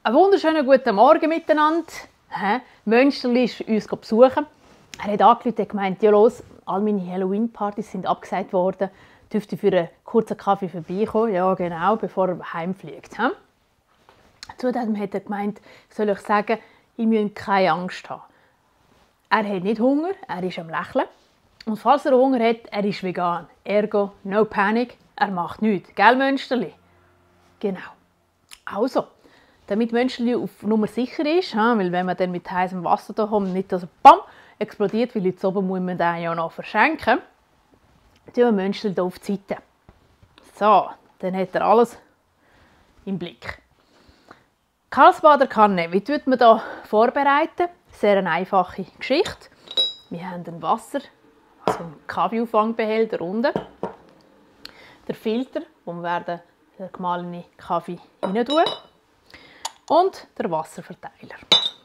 Einen wunderschönen guten Morgen miteinander. Mönsterli ist uns besuchen. Er hat angerufen und gemeint, ja los, all meine Halloween-Partys sind abgesagt worden. Dürfte für einen kurzen Kaffee vorbeikommen. Ja genau, bevor er heimfliegt. Zudem hat er gemeint, ich soll euch sagen, ihr müsst keine Angst haben. Er hat nicht Hunger, er ist am Lächeln. Und falls er Hunger hat, er ist vegan. Ergo, no panic, er macht nichts. Gell, Mönsterli? Genau. Also, damit Mönsterli auf Nummer sicher ist, weil wenn man dann mit heißem Wasser da kommt, nicht dass er bam, explodiert, weil jetzt oben muss man den ja noch verschenken, tun wir Mönsterli hier auf die Seite. So, dann hat er alles im Blick. Karlsbader Kanne, wie tut man da vorbereiten? Sehr eine einfache Geschichte. Wir haben ein Wasser, also einen Kaffeeauffangbehälter unten. Der Filter, wo wir den gemahlenen Kaffee rein tun. Und der Wasserverteiler.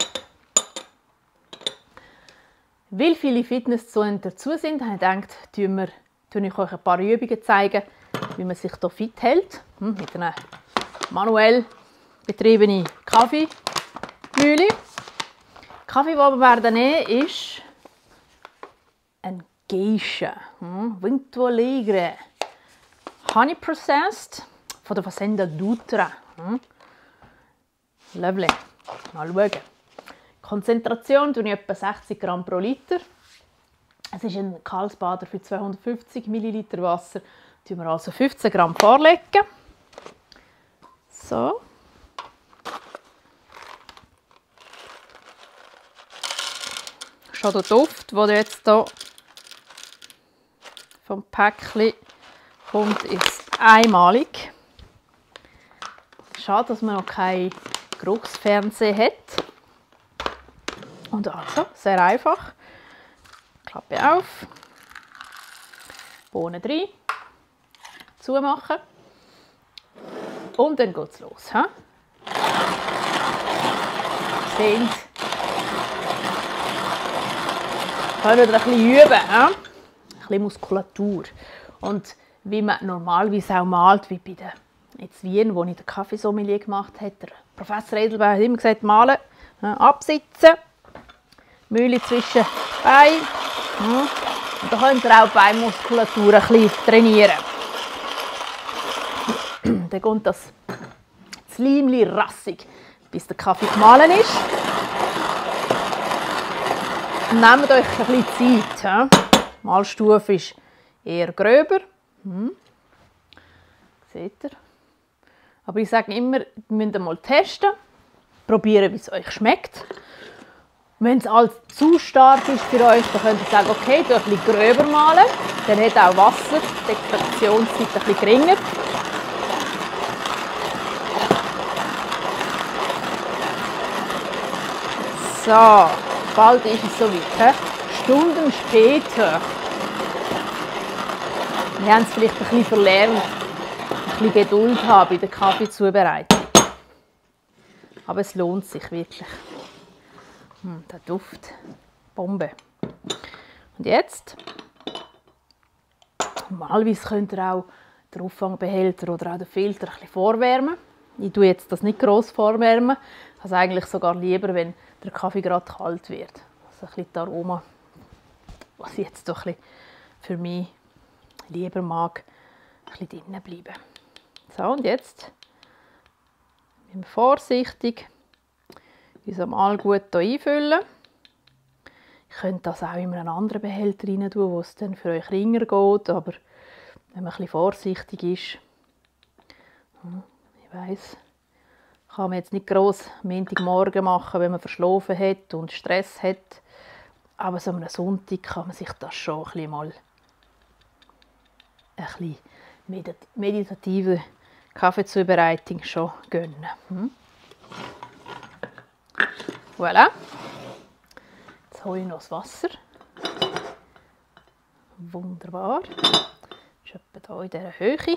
Weil viele Fitnesszone dazu sind, habe ich gedacht, tue ich euch ein paar Übungen zeigen, wie man sich hier fit hält. Mit einer manuell betriebenen Kaffeemühle. Der Kaffee, den wir nehmen, ist ein Geisha. Vinto Alegre. Honey Processed von der Fazenda Dutra. Lovely. Mal schauen. Konzentration tue ich etwa 60 Gramm pro Liter. Es ist ein Karlsbader für 250 ml Wasser. Tun wir also 15 Gramm vorlegen. So. Schon der Duft, der jetzt hier vom Päckchen kommt, ist einmalig. Schade, dass man noch kein Geruchsfernseher hat. Und also, sehr einfach. Klappe auf. Bohnen rein. Zumachen. Und dann geht es los. Seht. Können wir ein bisschen üben. Ein bisschen Muskulatur. Und wie man normalerweise auch malt, wie bei der jetzt Wien, wo ich den Kaffeesommelier gemacht habe, der Professor Edelberg hat immer gesagt, malen, absitzen, Mühle zwischen Beinen. Und da könnt ihr auch die Beinmuskulatur ein bisschen trainieren. Dann kommt das Leimchen rassig, bis der Kaffee gemahlen ist. Und nehmt euch ein bisschen Zeit. Die Mahlstufe ist eher gröber. Seht ihr? Aber ich sage immer, ihr müsst einmal testen, probieren, wie es euch schmeckt. Wenn es alles zu stark ist für euch, dann könnt ihr sagen, okay, ich ein bisschen gröber mahlen. Dann hat auch Wasser, die Extraktionszeit ein bisschen geringer. So, bald ist es soweit. Stunden später. Wir haben es vielleicht ein bisschen verlernt, ein bisschen Geduld haben bei der Kaffeezubereitung. Aber es lohnt sich wirklich. Der Duft, Bombe. Und jetzt, normalerweise könnt ihr auch den Auffangbehälter oder auch den Filter ein bisschen vorwärmen. Ich tue jetzt das nicht gross vorwärmen. Ich habe es eigentlich sogar lieber, wenn der Kaffee gerade kalt wird. Also ein bisschen das Aroma, was ich jetzt doch ein bisschen für mich lieber mag, ein bisschen drinnen bleiben. So, und jetzt müssen wir vorsichtig uns einmal gut hier einfüllen. Ich könnte das auch in einen anderen Behälter rein tun, wo es dann für euch ringer geht, aber wenn man ein bisschen vorsichtig ist, ich weiss, kann man jetzt nicht gross Montagmorgen machen, wenn man verschlafen hat und Stress hat, aber so am Sonntag kann man sich das schon ein bisschen meditative Kaffeezubereitung schon gönnen. Voilà. Jetzt hole ich noch das Wasser. Wunderbar. Das ist etwa hier in dieser Höhe.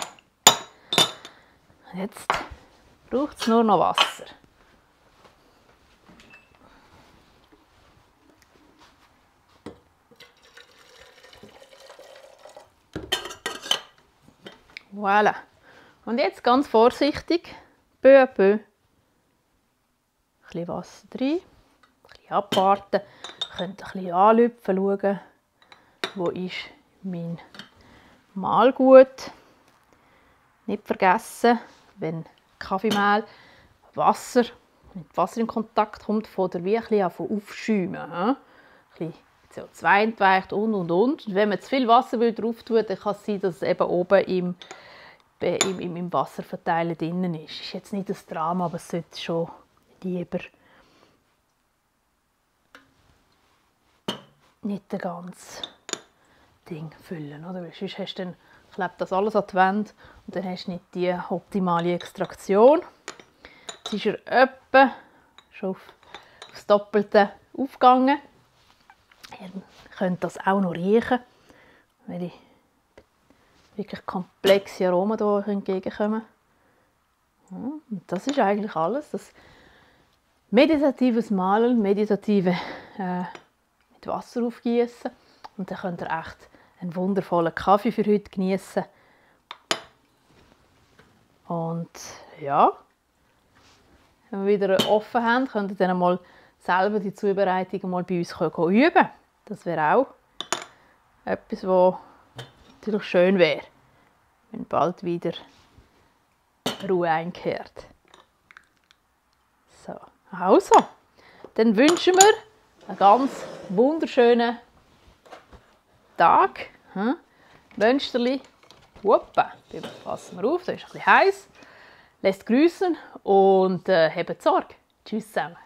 Jetzt braucht es nur noch Wasser. Voilà. Und jetzt ganz vorsichtig, peu à peu, bisschen Wasser rein, ein bisschen abwarten, könnt ein bisschen anlüpfen, schauen, wo ist mein Mahlgut. Nicht vergessen, wenn Kaffeemehl, Wasser, mit Wasser in Kontakt kommt, fängt er wie ein bisschen aufschäumen. Ein bisschen CO2 entweicht und. Wenn man zu viel Wasser drauf tut, dann kann es sein, dass es eben oben im Wasserverteiler drinnen ist. Das ist jetzt nicht das Drama, aber es sollte schon lieber nicht das ganze Ding füllen. Oder? Weil sonst hast du dann, klebt das alles an die Wände und dann hast du nicht die optimale Extraktion. Jetzt ist er etwa schon auf das Doppelte aufgegangen. Ihr könnt das auch noch riechen, weil die wirklich komplexe Aromen hier euch entgegenkommen. Ja, und das ist eigentlich alles. Das meditatives Malen, meditative mit Wasser aufgießen. Und dann könnt ihr echt einen wundervollen Kaffee für heute genießen. Und ja, wenn wir wieder offen haben, könnt ihr dann mal selber die Zubereitung mal bei uns üben. Das wäre auch etwas, was natürlich schön wäre, wenn bald wieder Ruhe einkehrt. So, also, dann wünschen wir einen ganz wunderschönen Tag. Mönsterli, hoppa, passen wir auf, das ist ein bisschen heiß. Lasst grüßen und habt Sorge. Tschüss zusammen.